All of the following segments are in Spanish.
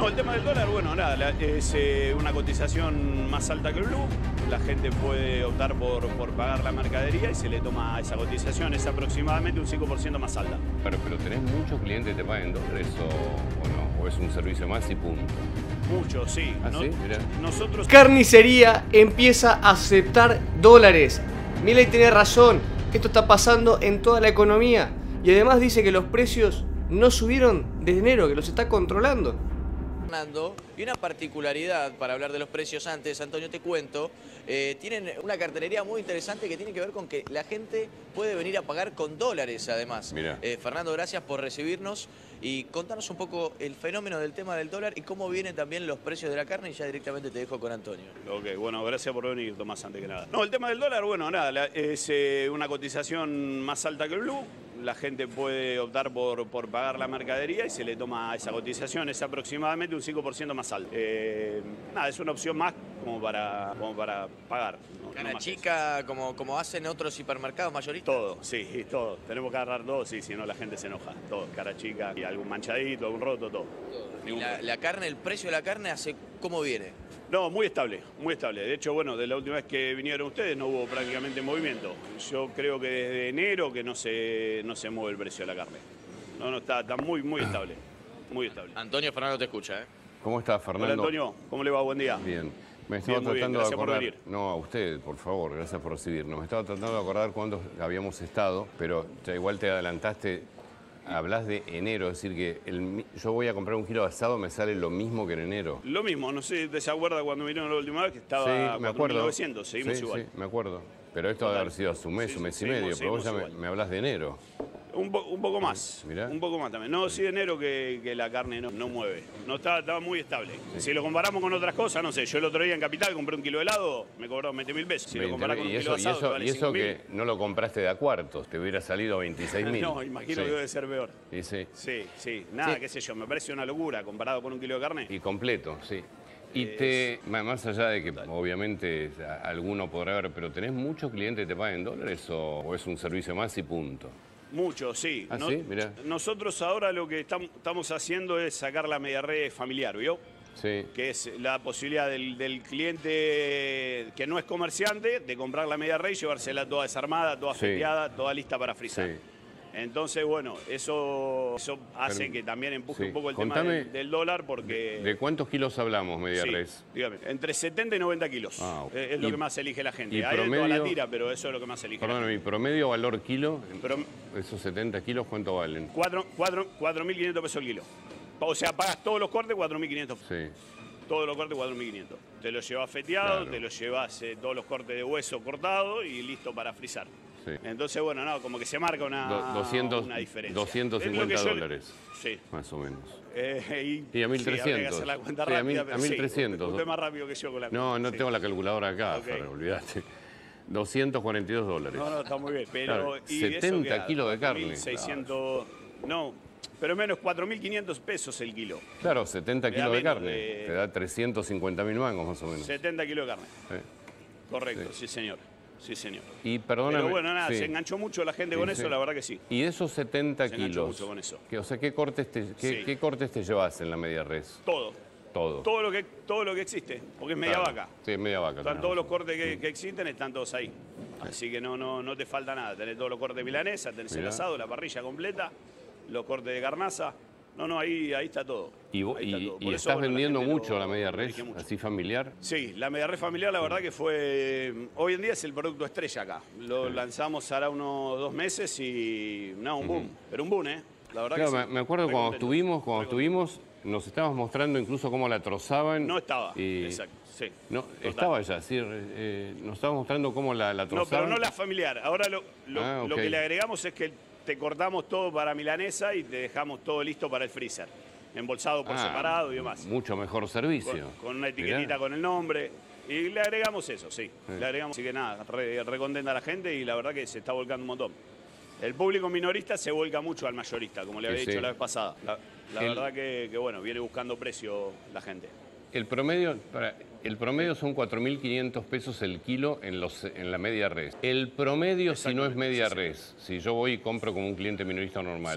No, el tema del dólar, bueno, nada, es una cotización más alta que el blue. La gente puede optar por pagar la mercadería y se le toma esa cotización. Es aproximadamente un 5% más alta. Pero ¿tenés muchos clientes que te pagan en dólares o no? ¿O es un servicio más y punto? Mucho, sí. ¿Ah, sí? Mirá. Nosotros... Carnicería empieza a aceptar dólares. Milei tiene razón. Esto está pasando en toda la economía. Y además dice que los precios no subieron desde enero, que los está controlando. Y una particularidad para hablar de los precios antes, Antonio, te cuento, tienen una cartelería muy interesante que tiene que ver con que la gente puede venir a pagar con dólares además. Fernando, gracias por recibirnos y contanos un poco el fenómeno del tema del dólar y cómo vienen también los precios de la carne y ya directamente te dejo con Antonio. Ok, bueno, gracias por venir, Tomás, antes que nada. No, el tema del dólar, bueno, nada, es una cotización más alta que el blue. La gente puede optar por pagar la mercadería y se le toma esa cotización. Es aproximadamente un 5% más alto. Nada, es una opción más como para pagar. Cara chica, como hacen otros hipermercados mayoristas. Todo, sí, todo. Tenemos que agarrar todo, sí, si no la gente se enoja. Todo, cara chica, y algún manchadito, algún roto, todo. Y la carne, el precio de la carne, ¿cómo viene? No, muy estable, muy estable. De hecho, bueno, de la última vez que vinieron ustedes no hubo prácticamente movimiento. Yo creo que desde enero que no se mueve el precio de la carne. No, está muy estable, muy estable. Antonio, Fernando te escucha, ¿eh? ¿Cómo estás, Fernando? Hola, Antonio, ¿cómo le va? Buen día. Bien. Me estaba tratando de acordar... No, a usted, por favor, gracias por recibirnos. Me estaba tratando de acordar cuándo habíamos estado, pero ya igual te adelantaste. Hablas de enero, es decir que yo voy a comprar un kilo de asado, me sale lo mismo que en enero. Lo mismo, no sé, ¿te se acuerda cuando vinieron la última vez que estaba 4.900? Seguimos igual. Sí, me acuerdo. Pero esto debe haber sido hace un mes, un mes y medio, pero vos ya me hablas de enero. Un poco más, Mirá. Un poco más también. No, sí de enero que la carne no mueve. No estaba muy estable. Sí. Si lo comparamos con otras cosas, no sé, yo el otro día en Capital compré un kilo de helado, me cobraron 20.000 pesos. Si lo comparás con un kilo de asado, y eso que no lo compraste de a cuartos, te hubiera salido 26.000. No, imagino que debe ser peor. Sí. Sí. Nada, qué sé yo, me parece una locura comparado con un kilo de carne. Y completo, sí. Y más allá de que obviamente alguno podrá ver, pero ¿tenés muchos clientes que te pagan en dólares o es un servicio más y punto? Mucho, sí. ¿Ah, sí? Mirá. Nosotros ahora lo que estamos haciendo es sacar la media red familiar, ¿vio? Sí. Que es la posibilidad del cliente que no es comerciante de comprar la media red y llevársela toda desarmada, toda feteada, toda lista para frizar. Sí. Entonces, bueno, eso hace que también empuje un poco el tema del dólar porque... ¿De cuántos kilos hablamos, media res? Dígame, entre 70 y 90 kilos. Es lo que más elige la gente. Y hay promedio, toda la tira, pero eso es lo que más elige. Perdón, mi promedio valor kilo, esos 70 kilos, ¿cuánto valen? 4.500 pesos el kilo. O sea, pagas todos los cortes, 4.500. Sí. Todos los cortes, 4.500. Te lo llevas feteado, claro. Te lo llevas todos los cortes de hueso cortados y listo para frizar. Sí. Entonces, bueno, no, como que se marca una diferencia. 250 dólares. Sí. Más o menos. Y a 1.300. Sí, la cuenta rápida, a 1.300. Usted más rápido que yo con la cuenta. No tengo la calculadora acá, Fer, olvídate. 242 dólares. No, está muy bien. Pero, claro, 70 kilos de carne. 600, no, pero menos 4.500 pesos el kilo. Claro, 70 kilos de carne. Te da 350.000 mangos más o menos. 70 kilos de carne. Correcto, sí señor. Sí, señor. Y perdóname. Pero bueno, nada, se enganchó mucho la gente con eso, la verdad que sí. Y de esos 70 se kilos, mucho con eso. O sea, ¿qué cortes te llevas en la media res? Todo. Todo lo que existe, porque es media vaca. Sí, es media vaca. Están todos los cortes que existen, están todos ahí. Así que no te falta nada. Tenés todos los cortes de milanesa, tenés el asado, la parrilla completa, los cortes de carnaza. Ahí está todo. ¿Y estás vendiendo mucho la media res, así familiar? Sí, la media res familiar la verdad que fue... Hoy en día es el producto estrella acá. Lo lanzamos hará unos 2 meses y... No, un boom. Pero un boom, ¿eh? La verdad que sí. Me acuerdo cuando estuvimos, nos estabas mostrando incluso cómo la trozaban. No estaba, exacto, sí. No, estaba ya, sí. Nos estabas mostrando cómo la trozaban. No, pero no la familiar. Ahora lo que le agregamos es que te cortamos todo para milanesa y te dejamos todo listo para el freezer. Embolsado por separado y demás. Mucho mejor servicio. Con una etiquetita con el nombre. Y le agregamos eso, sí. Le agregamos, así que nada, recontenta a la gente y la verdad que se está volcando un montón. El público minorista se vuelca mucho al mayorista, como le había dicho la vez pasada. La verdad que bueno, viene buscando precio la gente. El promedio son 4.500 pesos el kilo en la media res. El promedio, si no es media res, si yo voy y compro como un cliente minorista normal,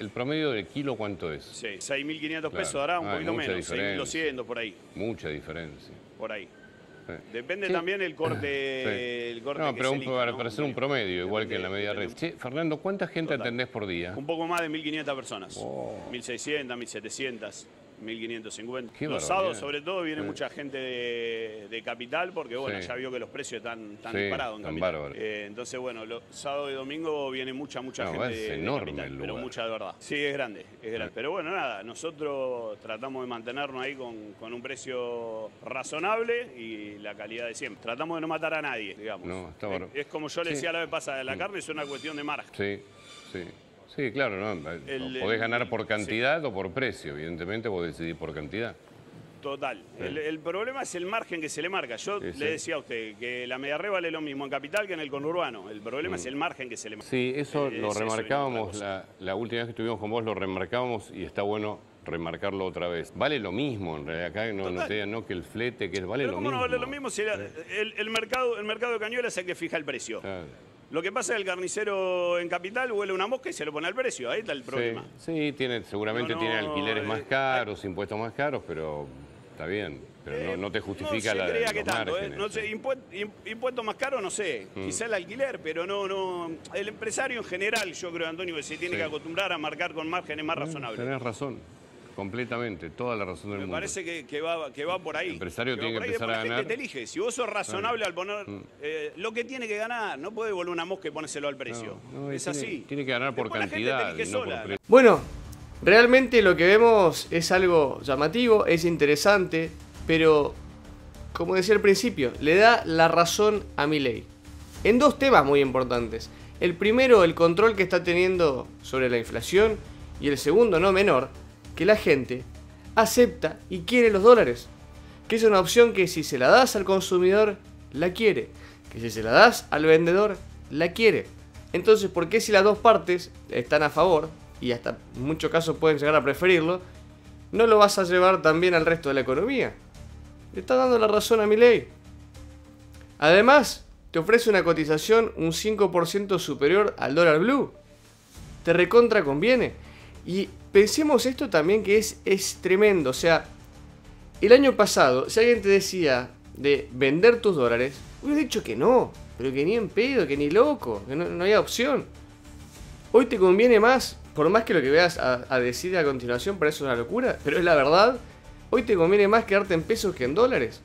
¿El promedio del kilo cuánto es? Sí, 6.500 pesos dará, un poquito menos, 6.200 por ahí. Mucha diferencia. Por ahí. Depende también el corte, el corte no, que pero se elija, para hacer un promedio, igual que en la media red. Che, Fernando, ¿cuánta gente atendés por día? Un poco más de 1.500 personas. 1.600, 1.700. 1.550. Los sábados, sobre todo, viene mucha gente de Capital porque, bueno, ya vio que los precios están disparados en Capital. Entonces, bueno, los sábados y domingos viene mucha gente de Capital, pero mucha de verdad. Sí, es grande, es grande. Pero bueno, nada, nosotros tratamos de mantenernos ahí con un precio razonable y la calidad de siempre. Tratamos de no matar a nadie, digamos. No, está bueno. Es como yo le decía la vez pasada, la carne es una cuestión de margen. Sí, claro, ¿no? Podés ganar por cantidad o por precio. Evidentemente vos decidís por cantidad. Total. El problema es el margen que se le marca. Yo le decía a usted que la media red vale lo mismo en Capital que en el conurbano. El problema es el margen que se le marca. Sí, eso lo remarcábamos, la última vez que estuvimos con vos lo remarcábamos y está bueno remarcarlo otra vez. Vale lo mismo, en realidad. Acá no te digan no que el flete, que vale lo mismo. No vale lo mismo si el mercado de Cañuelas es el que fija el precio. Claro. Lo que pasa es que el carnicero en Capital huele una mosca y se lo pone al precio. Ahí está el problema. Sí, seguramente tiene alquileres más caros, impuestos más caros, pero está bien. Pero no te justifica los márgenes. No sé, impuestos más caros, no sé. Quizá el alquiler, pero no. El empresario en general, yo creo, Antonio, que se tiene que acostumbrar a marcar con márgenes más razonables. Tenés razón. Completamente, toda la razón del mundo. Me parece que va por ahí. El empresario tiene que empezar a ganar. La gente te elige. Si vos sos razonable al poner lo que tiene que ganar, no puede volver una mosca y ponérselo al precio. Es así. Tiene que ganar por cantidad. No por precio. Bueno, realmente lo que vemos es algo llamativo, es interesante, pero como decía al principio, le da la razón a Milei en dos temas muy importantes. El primero, el control que está teniendo sobre la inflación, y el segundo, no menor, que la gente acepta y quiere los dólares. Que es una opción que si se la das al consumidor, la quiere. Que si se la das al vendedor, la quiere. Entonces, ¿por qué si las dos partes están a favor, y hasta en muchos casos pueden llegar a preferirlo, no lo vas a llevar también al resto de la economía? Le está dando la razón a Milei. Además, te ofrece una cotización un 5% superior al dólar blue. Te recontra conviene. Y pensemos esto también que es tremendo. O sea, el año pasado, si alguien te decía de vender tus dólares, hubiera dicho que no, pero que ni en pedo, que ni loco, que no había opción. Hoy te conviene más, por más que lo que veas a decir a continuación parece una locura, pero es la verdad, hoy te conviene más quedarte en pesos que en dólares.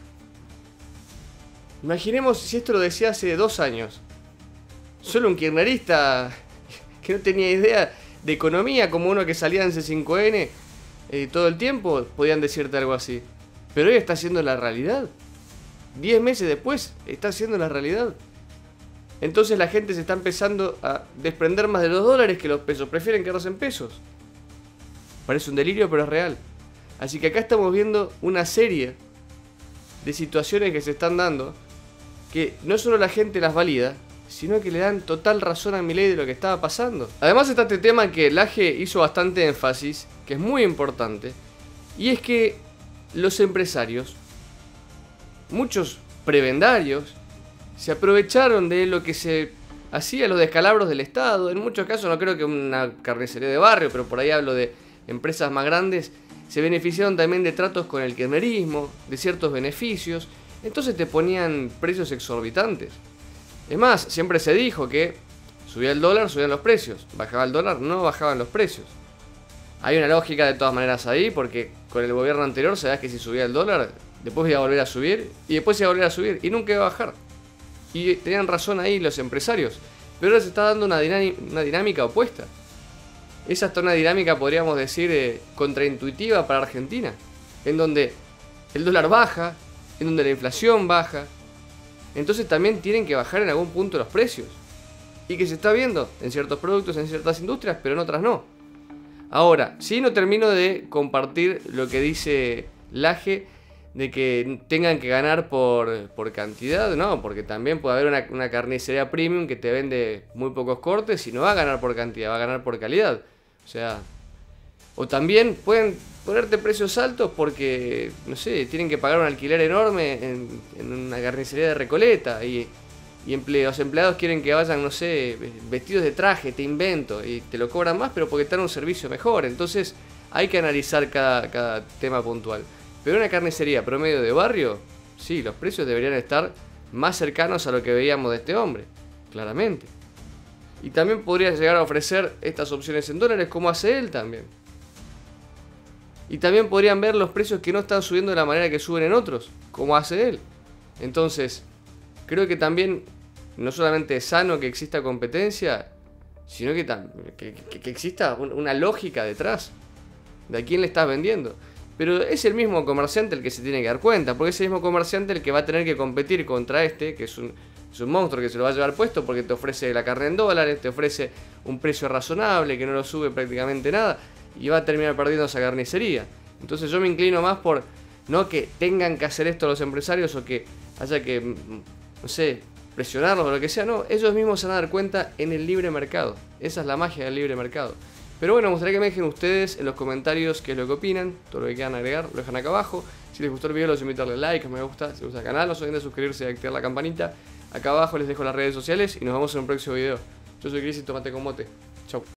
Imaginemos si esto lo decía hace 2 años. Solo un kirchnerista que no tenía idea de economía, como uno que salía en C5N todo el tiempo, podían decirte algo así. Pero hoy está siendo la realidad. 10 meses después está siendo la realidad. Entonces la gente se está empezando a desprender más de los dólares que los pesos. Prefieren quedarse en pesos. Parece un delirio, pero es real. Así que acá estamos viendo una serie de situaciones que se están dando, que no solo la gente las valida, sino que le dan total razón a Milei de lo que estaba pasando. Además está este tema que Laje hizo bastante énfasis, que es muy importante, y es que los empresarios, muchos prebendarios, se aprovecharon de lo que se hacía, los descalabros del Estado. En muchos casos, no creo que una carnicería de barrio, pero por ahí hablo de empresas más grandes, se beneficiaron también de tratos con el kirchnerismo, de ciertos beneficios, entonces te ponían precios exorbitantes. Es más, siempre se dijo que subía el dólar, subían los precios. Bajaba el dólar, no bajaban los precios. Hay una lógica de todas maneras ahí, porque con el gobierno anterior sabías que si subía el dólar, después iba a volver a subir, y después iba a volver a subir, y nunca iba a bajar. Y tenían razón ahí los empresarios. Pero ahora se está dando una dinámica opuesta. Es hasta una dinámica, podríamos decir, contraintuitiva para Argentina, en donde el dólar baja, en donde la inflación baja. Entonces también tienen que bajar en algún punto los precios. Y que se está viendo en ciertos productos, en ciertas industrias, pero en otras no. Ahora, sí, no termino de compartir lo que dice Laje, de que tengan que ganar por cantidad, no, porque también puede haber una carnicería premium que te vende muy pocos cortes y no va a ganar por cantidad, va a ganar por calidad. O sea, o también pueden ponerte precios altos porque, no sé, tienen que pagar un alquiler enorme en una carnicería de Recoleta y y los empleados quieren que vayan, no sé, vestidos de traje, te invento, y te lo cobran más, pero porque te dan un servicio mejor. Entonces hay que analizar cada tema puntual. Pero una carnicería promedio de barrio, sí, los precios deberían estar más cercanos a lo que veíamos de este hombre, claramente. Y también podría llegar a ofrecer estas opciones en dólares, como hace él también. Y también podrían ver los precios que no están subiendo de la manera que suben en otros, como hace él. Entonces, creo que también no solamente es sano que exista competencia, sino que exista una lógica detrás de a quién le estás vendiendo. Pero es el mismo comerciante el que se tiene que dar cuenta, porque es el mismo comerciante el que va a tener que competir contra este, que es un monstruo que se lo va a llevar puesto porque te ofrece la carne en dólares, te ofrece un precio razonable, que no lo sube prácticamente nada, y va a terminar perdiendo esa carnicería. Entonces yo me inclino más por no que tengan que hacer esto los empresarios o que haya que, no sé, presionarlos o lo que sea, no, ellos mismos se van a dar cuenta en el libre mercado. Esa es la magia del libre mercado. Pero bueno, me gustaría que me dejen ustedes en los comentarios qué es lo que opinan, todo lo que quieran agregar, lo dejan acá abajo. Si les gustó el video, los invito a darle like, me gusta, si les gusta el canal, no se olviden de suscribirse y activar la campanita. Acá abajo les dejo las redes sociales y nos vemos en un próximo video. Yo soy Cris y tomate con mote. Chau.